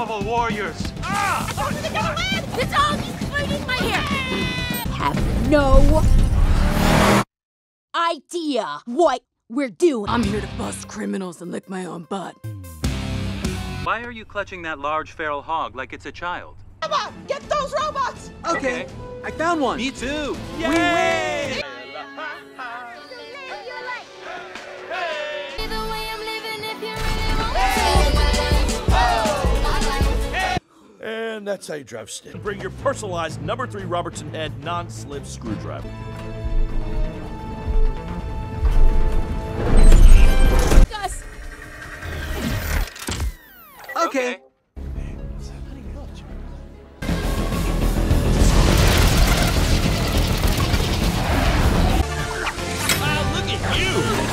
unstoppable warriors. Ah! Oh, they're gonna win! The dog is biting my hair! Have no idea what we're doing. I'm here to bust criminals and lick my own butt. Why are you clutching that large feral hog like it's a child? Come on, get those robots! Okay, I found one. Me too. We win! And that's how you drive stick. Bring your personalized number 3 Robertson head non-slip screwdriver. Gus! Okay. Wow, look at you!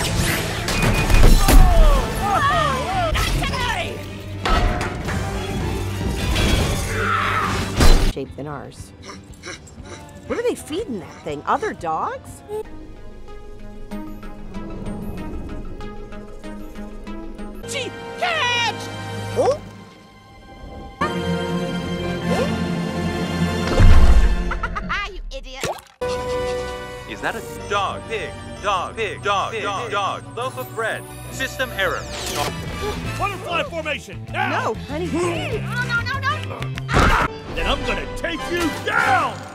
Shape than ours. What are they feeding that thing? Other dogs? Gee, catch! Oh! You idiot! Is that a dog? Pig. Dog. Pig. Dog. Pig. Dog. Loaf of bread. System error. Butterfly formation, now! No, honey. No, no, no, no! Then I'm gonna take you down!